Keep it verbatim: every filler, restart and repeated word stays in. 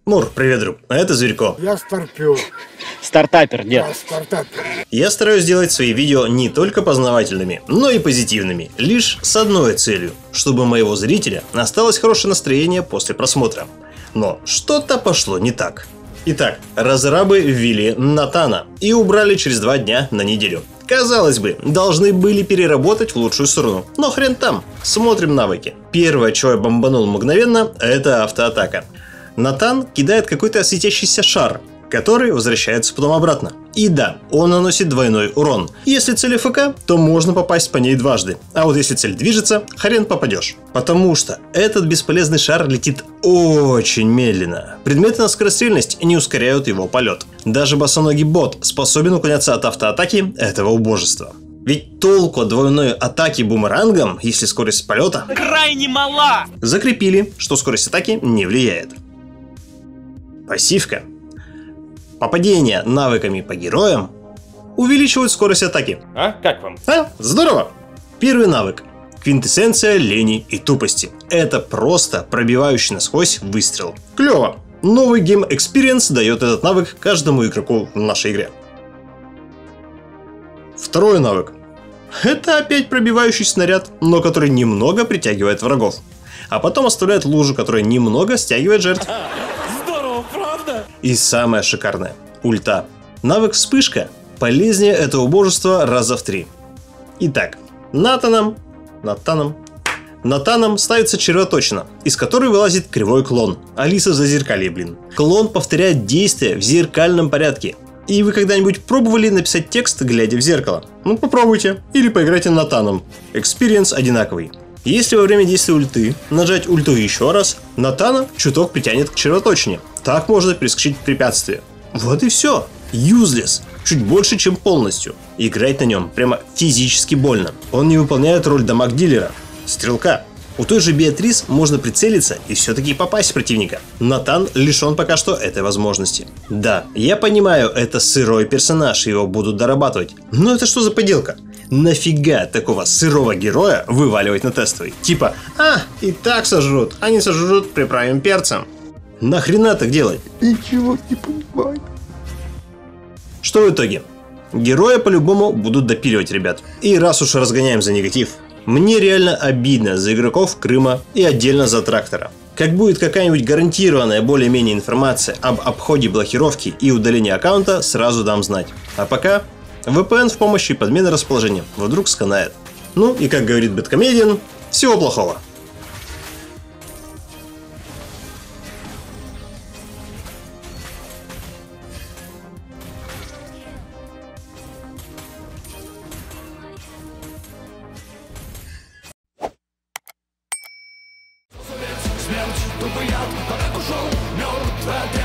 Мур, привет, друг. А это Зверько. Я старпер. Стартапер, нет. Я стартапер. Я стараюсь делать свои видео не только познавательными, но и позитивными. Лишь с одной целью, чтобы у моего зрителя осталось хорошее настроение после просмотра. Но что-то пошло не так. Итак, разрабы ввели Натана и убрали через два дня на неделю. Казалось бы, должны были переработать в лучшую сторону, но хрен там. Смотрим навыки. Первое, что я бомбанул мгновенно, это автоатака. Натан кидает какой-то светящийся шар, который возвращается потом обратно. И да, он наносит двойной урон. Если цель АФК, то можно попасть по ней дважды. А вот если цель движется, хрен попадешь. Потому что этот бесполезный шар летит очень медленно. Предметы на скорострельность не ускоряют его полет. Даже босоногий бот способен уклоняться от автоатаки этого убожества. Ведь толку от двойной атаки бумерангом, если скорость полета крайне мала. Закрепили, что скорость атаки не влияет. Пассивка. Попадение навыками по героям увеличивают скорость атаки. А? Как вам? А? Здорово! Первый навык. Квинтэссенция лени и тупости. Это просто пробивающий насквозь выстрел. Клево! Новый Game Experience дает этот навык каждому игроку в нашей игре. Второй навык. Это опять пробивающий снаряд, но который немного притягивает врагов. А потом оставляет лужу, которая немного стягивает жертв. И самое шикарное – ульта. Навык вспышка полезнее этого убожества раза в три. Итак, Натаном, Натаном, Натаном ставится червоточина, из которой вылазит кривой клон. Алиса в зазеркалье, блин. Клон повторяет действия в зеркальном порядке. И вы когда-нибудь пробовали написать текст, глядя в зеркало? Ну попробуйте. Или поиграйте Натаном. Экспириенс одинаковый. Если во время действия ульты нажать ульту еще раз, Натана чуток притянет к червоточине. Так можно перескочить препятствие. Вот и все. Useless. Чуть больше, чем полностью. Играть на нем прямо физически больно. Он не выполняет роль дамаг-дилера, стрелка. У той же Беатрис можно прицелиться и все-таки попасть в противника. Натан лишен пока что этой возможности. Да, я понимаю, это сырой персонаж, его будут дорабатывать. Но это что за поделка? Нафига такого сырого героя вываливать на тестовый? Типа, а, и так сожрут, они сожрут приправим перцем. Нахрена так делать? Ничего не понимаю. Что в итоге? Героя по-любому будут допиливать, ребят. И раз уж разгоняем за негатив, мне реально обидно за игроков Крыма и отдельно за Трактора. Как будет какая-нибудь гарантированная более-менее информация об обходе блокировки и удалении аккаунта, сразу дам знать. А пока ви пи эн в помощи подмены расположения, вдруг сканает. Ну и как говорит Бэткомедиан, всего плохого. Смерть, тупый яд, так ушел, мертвая.